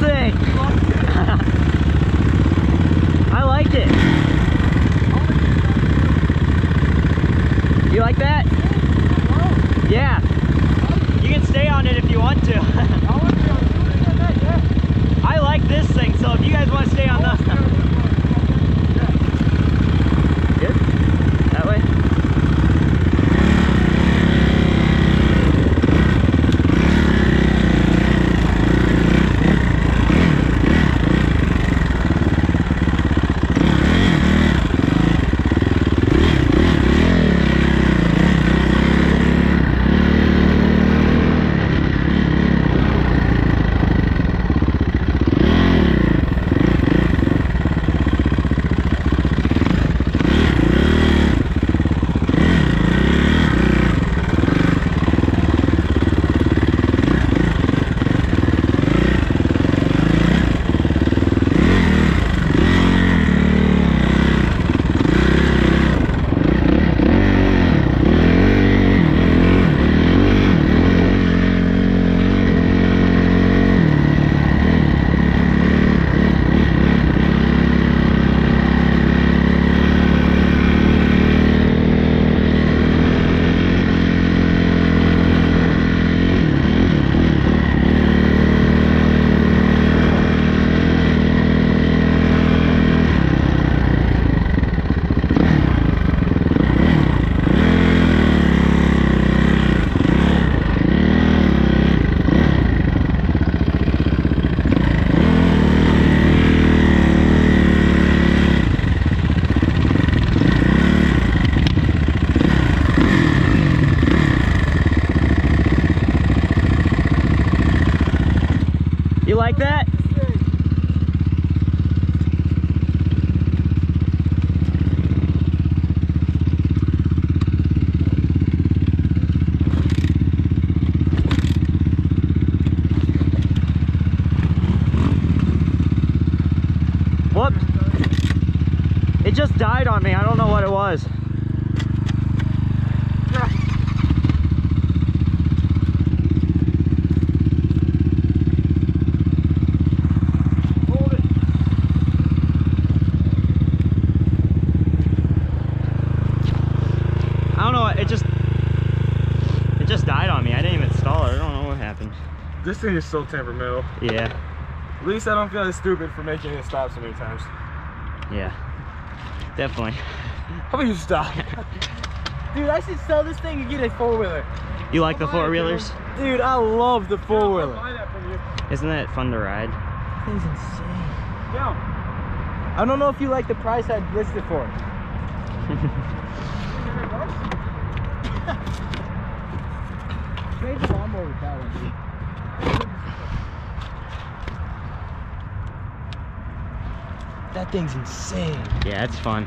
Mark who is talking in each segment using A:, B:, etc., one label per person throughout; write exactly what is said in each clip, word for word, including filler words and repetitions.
A: thing. I liked it. You like that? Yeah. You can stay on it if you want to. I like this thing, so if you guys want to stay on the... Good? That way? You like that? Whoops. It just died on me. I don't know what it was. I don't know, it just it just died on me. I didn't even install it. I don't know what happened.
B: This thing is so temperamental.
A: Yeah.
B: At least I don't feel as stupid for making it stop so many times.
A: Yeah. Definitely.
B: How about you stop?
C: Dude, I should sell this thing and get a four-wheeler.
A: You like the four-wheelers?
C: Dude, I love the four-wheeler.
B: I'll buy that from you.
A: Isn't that fun to ride?
C: That thing's insane.
B: Yeah.
C: I don't know if you like the price I listed for it. Trade the lawnmower with that one, dude. That thing's insane.
A: Yeah, it's fun.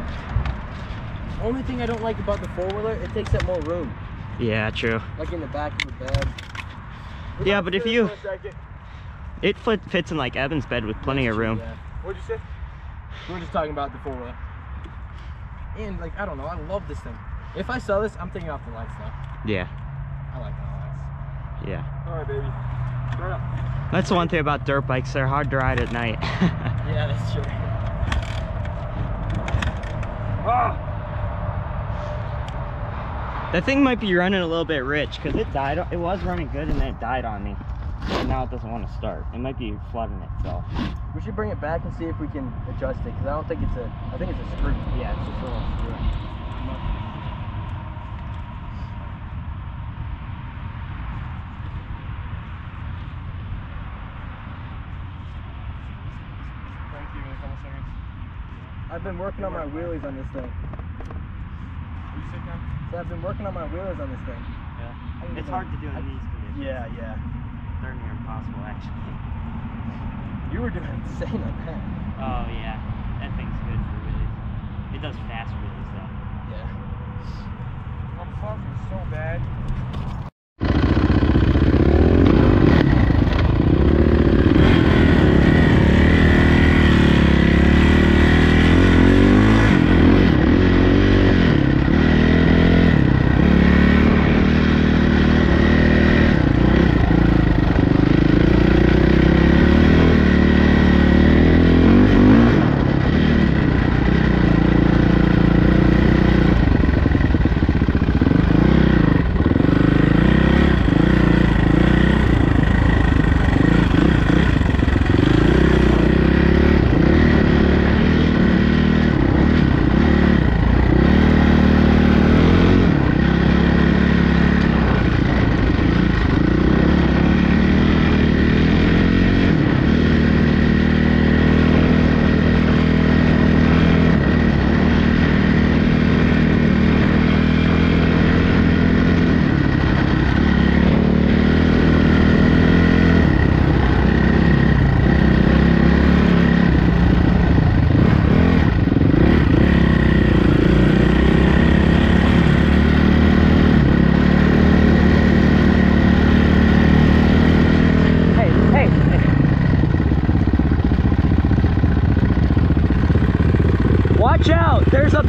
C: Only thing I don't like about the four-wheeler, it takes up more room.
A: Yeah, true.
C: Like in the back of the bed.
A: Yeah, but if you... It fit, fits in like Evan's bed with plenty of room.
C: Yeah.
B: What'd you say?
C: We're just talking about the four-wheeler. And like, I don't know, I love this thing. If I sell this, I'm thinking off the lights now.
A: Yeah.
C: I like the lights.
A: Yeah.
B: All right, baby. Start up.
A: That's the one thing about dirt bikes. They're hard to ride at night.
C: Yeah, that's true.
B: Ah!
A: That thing might be running a little bit rich because it died. It was running good and then it died on me. And now it doesn't want to start. It might be flooding itself.
C: We should bring it back and see if we can adjust it, because I don't think it's a, I think it's a screw.
A: Yeah, it's just a little screw.
B: Thank you in a couple seconds.
C: I've been working on my wheelies on this thing.
B: Will you sit down?
C: So I've been working on my wheelies on this thing.
A: Yeah. It's hard to do in these conditions.
C: Yeah, yeah.
A: They're near impossible, actually.
C: You were doing insane on that.
A: Oh, yeah. That thing's good for wheelies. It does fast wheelies, though.
C: Yeah.
B: I'm fucking so bad.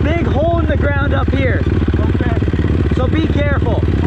D: big hole in the ground up here.
B: Okay.
D: So be careful.